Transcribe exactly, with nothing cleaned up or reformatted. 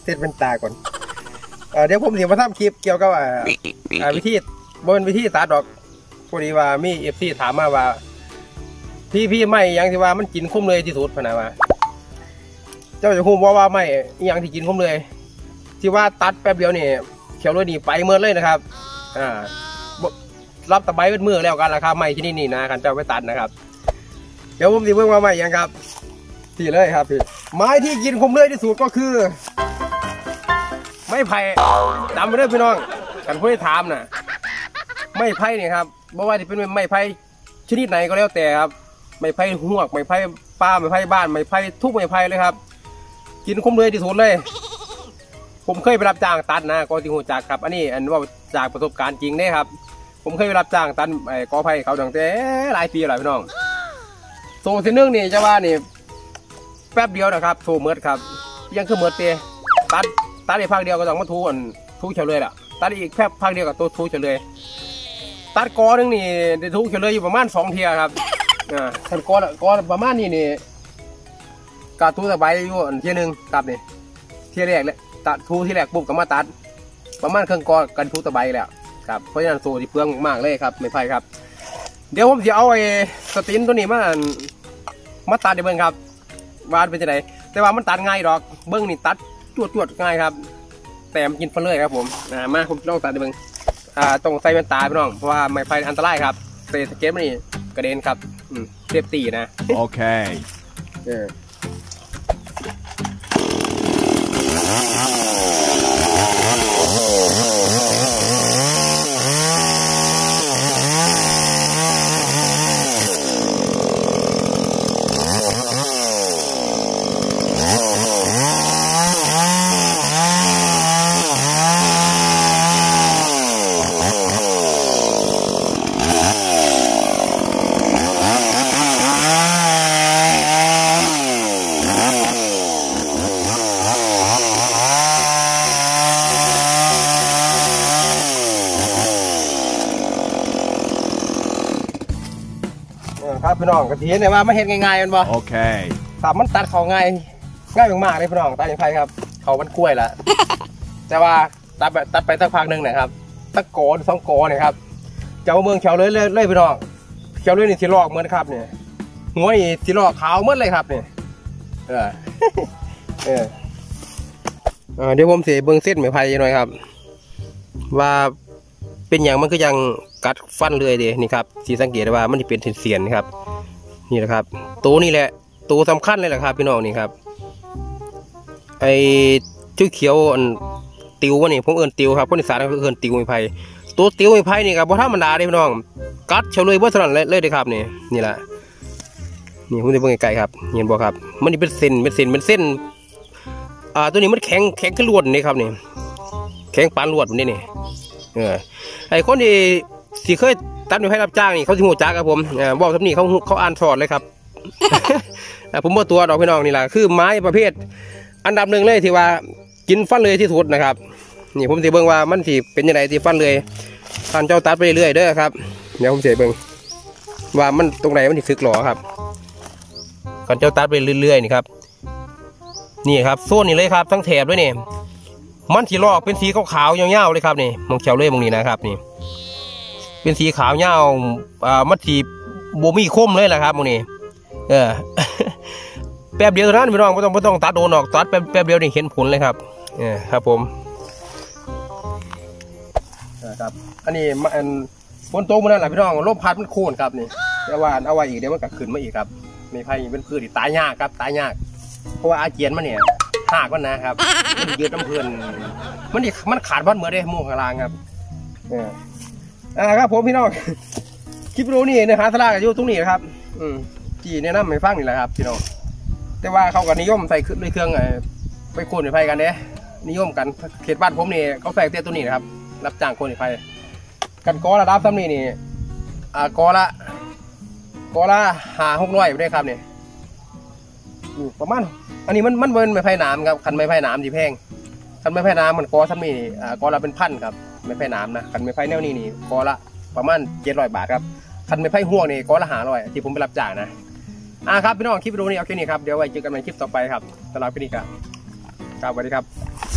เซตเป็นตาก่อนเดี๋ยวผมจะมาทำคลิปเกี่ยวกับวิธีบนวิธีตัดดอกพอดีว่ามีเอฟซีถามมาว่าพี่พี่ไม่ยังที่ว่ามันกินคุ้มเลยที่สุดพนะว่าเจ้าจะคุ้มว่าว่าไม่ยังที่กินคุ้มเลยที่ว่าตัดแป๊บเดียวนี่เขียวเลยนี่ไปเมื่อเลยนะครับอ่ารับตะไบเป็นมือแล้วกันราคาไม่ที่นี่นี่นะกันเจ้าไปตัดนะครับเดี๋ยวผมจะเพิ่งมาใหม่ยังครับที่เลยครับพี่ไม้ที่กินคุ้มเลยที่สุดก็คือไม้ไผ่จำไปด้วยพี่น้องกันผู้ที่ถามนะไม้ไผ่นี่ครับไม่ว่าจะเป็นไม้ไผ่ชนิดไหนก็แล้วแต่ครับไม้ไผ่หวกไม้ไผ่ป้าไม้ไผ่บ้านไม้ไผ่ทุกไม้ไผ่เลยครับกินคุ้มเลยที่สุดเลยผมเคยไปรับจ้างตัดนะกอติหูจักครับอันนี้อันว่าจากประสบการณ์จริงเนี่ยครับผมเคยไปรับจ้างตัดไอ้กอไผ่เขาตั้งแต่หลายปีหลายพี่น้องโซ่เส้นนึงนี่จะว่านี่แป๊บเดียวนะครับโซ่เมิดครับยังคือเมิดเตะตัดตัดอีกภาคเดียวก็ต้องมาทูอันทูเฉลยล่ะตัดอีกแค่ภาคเดียวกับตัวทูเฉลยตัดกอนึงนี่ได้ทูเฉลยอยู่ประมาณสองเทียครับอ่าตัดกอกอประมาณนี้นี่กาทูสบายอยู่อันเทียนึงกับนี่เทียแรกเลยตัดทูที่แรกปุ๊บก็มาตัดประมาณเครื่องกอกันทูตะไบแล้วครับเพราะฉะนั้นโซ่ที่เปลืองมากเลยครับไม่ไผ่ครับเดี๋ยวผมจะเอาไอ้สตินตัวนี้มามาตัดในเบื้องครับวาดเป็นจะไหนแต่ว่ามันตัดง่ายดอกเบื้องนี่ตัดจวดจวดง่ายครับแต่มันกินฟันเลยครับผมอ่ามาผมต้องตัดในเบื้องอ่าต้องใส่แว่นตาพี่น้องเพราะว่าไม่ไผ่อันตรายครับเศษสเก็ตนี่กระเด็นครับอืมเรียบตีนะโอเคเออครับพี่น้องกระเทียมเนี่ยว่าไม่เห็นง่ายๆมันบ่โอเคแต่มันตัดเขาง่ายง่ายมากๆเลยพี่น้องตัดอย่างไรครับเขามันกล้วยละแต่ว่าตัดไปตัดไปสักพักหนึ่งนะครับตะโกนสองโกนเนี่ยครับเจ้าเมืองเขียวเลยเลยพี่น้องเขียวเลยนี่สีลอกเหมือนครับเนี่ยหัวนี่สีลอกขาวเหมือนเลยครับเนี่ยเออเออเดี๋ยวผมเสียเบื้องเส้นไม้ไผ่หน่อยครับว่าเป็นอย่างมันก็ยังกัดฟันเลยเดีนี่ครับสีสังเกตว่ามันจะเป็นเสียนๆครับนี่แหละครับตัวนี้แหละตัวสำคัญเลยแหละครับพี่น้องนี่ครับไอ้ชื่อเขียวอันติววะนี่ผมเอิญติวครับคนอีสานก็เอิญติวไม้ไผ่ตัวติวไม้ไผ่นี่ครับเพราะธรรมดาเลยพี่น้องกัดเฉลยเบื้องต้นเลยเลยเลยครับนี่นี่แหละนี่ผมจะเบิ่งไกลๆครับเห็นบ่ครับมันนี่เป็นเส้นเป็นเส้นเป็นเส้นอ่าตัวนี้มันแข็งแข็งขึ้นลวดนี่ครับนี่แข็งปานลวดนี่นี่เออไอ้คนที่ที่เคยตัดไม้ไผ่รับจ้างนี่เขาที่หูจักครับผมบอกทำนี่เขาเขาอ่านสอดเลยครับผมว่าตัวดอกพี่น้องนี่แหละคือไม้ประเภทอันดับหนึ่งเลยที่ว่ากินฟันเลยที่สุดนะครับนี่ผมจะเบิ่งว่ามันที่เป็นยังไงที่ฟันเลยท่านเจ้าตัดไปเรื่อยๆเด้อครับเดี๋ยวผมจะเบิ่งว่ามันตรงไหนมันที่ซึกหล่อครับท่านเจ้าตัดไปเรื่อยๆนี่ครับนี่ครับโซนนี่เลยครับทั้งแถบด้วยนี่มันสีลอกเป็นสีขาวๆยาวๆเลยครับนี่มองเขียวเลยมองนี่นะครับนี่เป็นสีขาวยาวอ่ามันสีโบมีคมเลยแหละครับมองนี่เออแป๊บเดียวเท่านั้นพี่น้องไม่ต้องไม่ต้องตัดโดนออกตัดแป๊บแป๊บเดียวนี่เห็นผลเลยครับเออครับผมครับอันนี้มันฝนตกมันนั่นแหละพี่น้องลมพัดมันโค่นครับนี่แต่ว่าเอาไว้อีกเดี๋ยวมันก็ขึ้นมาอีกครับไม่ไผ่เป็นพืชที่ตายยากครับตายยากเพราะว่าอาเจียนมันเนี่ยหากมันนะครับมันยืดน้ำเพลินมันมันขาดบ้านเหมือนได้มูข้างล่างครับอ่าครับผมพี่น้องคลิปวิดีโอนี่เนื้อหาสาระอยู่ตรงนี้นะครับอืมที่แนะนำให้ฟังนี่แหละครับพี่น้องแต่ว่าเขาก็นิยมใส่ด้วยเครื่องไปโค่นไผ่กันเนี่ยนิยมกันเขตบ้านผมนี่เขาใส่เตี้ยตัวนี้นะครับรับจ้างโค่นไผ่กันกอระดับซ้ำนี่นี่อ่ากอละกอละหาหกร้อยได้ครับเนี่ยประมาณอันนี้มันมันเป็นไม้ไผ่หนามครับคันไม้ไผ่หนามที่แพงคันไม้ไผ่หนามมันกอซ้ำนี่อ่ากอละเป็นพันครับไม้ไผ่หนามนะคันไม้ไผ่แนวนี้นี่กอละประมาณเจ็ดร้อยบาทครับคันไม้ไผ่ห่วงนี่กอละหาร้อยที่ผมไปรับจ้างนะอ่าครับพี่น้องคลิปวิดีโอนี้เอาแค่นี้ครับเดี๋ยวไว้เจอกันในคลิปต่อไปครับสำหรับคลิปนี้ครับสวัสดีครับ